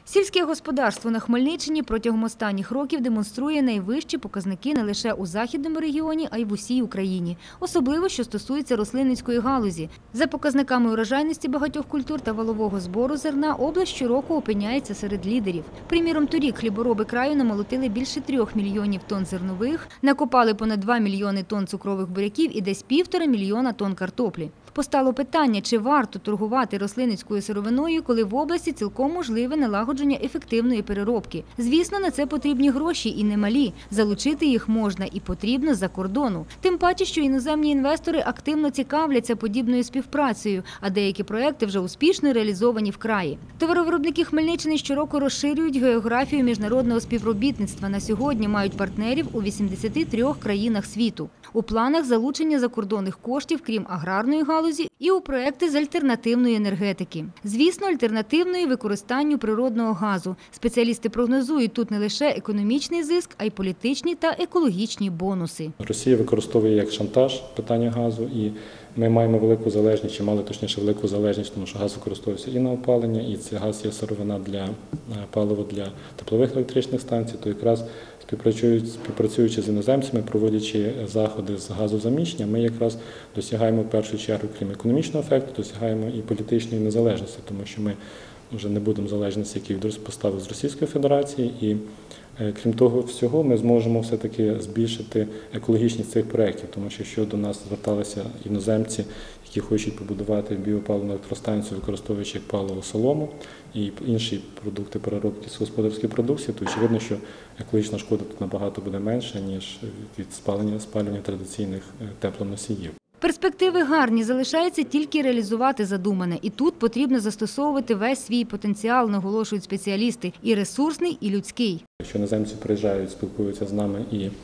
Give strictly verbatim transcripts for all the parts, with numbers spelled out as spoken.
Сільське господарство на Хмельниччині протягом останніх років демонструє найвищі показники не лише у Західному регіоні, а й в усій Україні. Особливо, що стосується рослинницької галузі. За показниками урожайності багатьох культур та валового збору зерна, область щороку опиняється серед лідерів. Приміром, торік хлібороби краю намолотили більше трьох мільйонів тонн зернових, накопали понад два мільйони тонн цукрових буряків і десь півтора мільйона тонн картоплі. Постало питання, чи варто торгувати рослинницькою сировиною, коли в області цілком можливе налагодження ефективної переробки. Звісно, на це потрібні гроші і немалі. Залучити їх можна і потрібно з-за кордону. Тим паче, що іноземні інвестори активно цікавляться подібною співпрацею, а деякі проекти вже успішно реалізовані в краї. Товаровиробники Хмельниччини щороку розширюють географію міжнародного співробітництва. На сьогодні мають партнерів у вісімдесяти трьох країнах світу. У планах залучення закордонних коштів, крім аграрної галузі, і у проекти з альтернативної енергетики. Звісно, альтернативної використанню природного газу. Спеціалісти прогнозують тут не лише економічний зиск, а й політичні та екологічні бонуси. Росія використовує як шантаж питання газу, і ми маємо велику залежність, чи мали точніше велику залежність, тому що газ використовується і на опалення, і цей газ є сировина для палива для теплових електричних станцій, то якраз співпрацюючи з іноземцями, проводячи заходи з газозаміщення, ми якраз досягаємо в першу чергу, крім економічного ефекту, досягаємо і політичної незалежності, тому що ми вже не будемо залежні від поставок з Російської Федерації, і крім того всього, ми зможемо все-таки збільшити екологічність цих проєктів, тому що якщо до нас зверталися іноземці, які хочуть побудувати біопаливну електростанцію, використовуючи як паливо солому і інші продукти переробки сільськогосподарської продукції, то очевидно, що екологічна шкода тут набагато буде менша, ніж від спалення, спалювання традиційних теплоносіїв. Перспективи гарні, залишається тільки реалізувати задумане. І тут потрібно застосовувати весь свій потенціал, наголошують спеціалісти, і ресурсний, і людський. Якщо іноземці приїжджають, спілкуються з нами і е,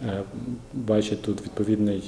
бачать тут відповідний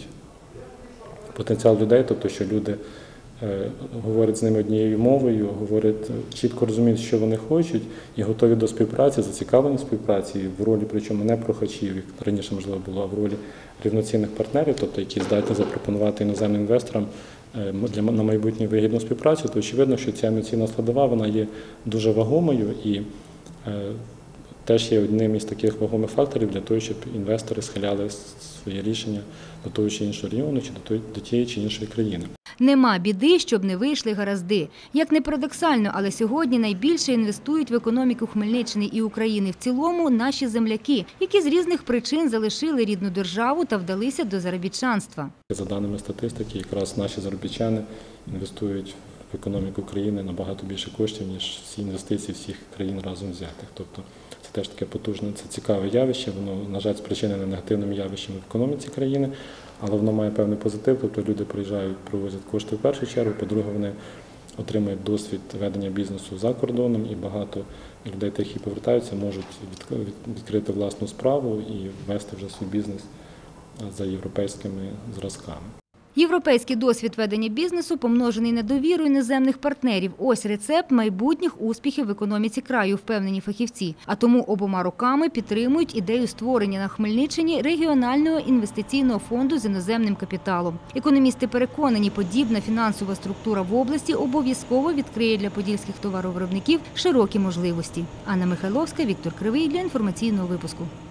потенціал людей, тобто що люди е, говорять з ними однією мовою, говорять, чітко розуміють, що вони хочуть, і готові до співпраці, зацікавлені в співпраці, в ролі, причому не прохачів, як раніше, можливо, було, а в ролі рівноцінних партнерів, тобто які здатні запропонувати іноземним інвесторам для, на майбутнє вигідну співпрацю, то очевидно, що ця емоційна складова, вона є дуже вагомою і е, теж є одним із таких вагомих факторів для того, щоб інвестори схиляли своє рішення до того чи іншого регіону, чи до, той, до тієї чи іншої країни. Нема біди, щоб не вийшли гаразди. Як не парадоксально, але сьогодні найбільше інвестують в економіку Хмельниччини і України в цілому наші земляки, які з різних причин залишили рідну державу та вдалися до заробітчанства. За даними статистики, якраз наші заробітчани інвестують в економіку країни набагато більше коштів, ніж всі інвестиції всіх країн разом взятих. Тобто це теж таке потужне, це цікаве явище, воно, на жаль, спричинене негативними явищами в економіці країни, але воно має певний позитив, тобто люди приїжджають, привозять кошти в першу чергу, по-друге, вони отримують досвід ведення бізнесу за кордоном, і багато людей, які повертаються, можуть відкрити власну справу і вести вже свій бізнес за європейськими зразками. Європейський досвід ведення бізнесу, помножений на довіру іноземних партнерів – ось рецепт майбутніх успіхів в економіці краю, впевнені фахівці. А тому обома руками підтримують ідею створення на Хмельниччині регіонального інвестиційного фонду з іноземним капіталом. Економісти переконані, подібна фінансова структура в області обов'язково відкриє для подільських товаровиробників широкі можливості. Анна Михайловська, Віктор Кривий для інформаційного випуску.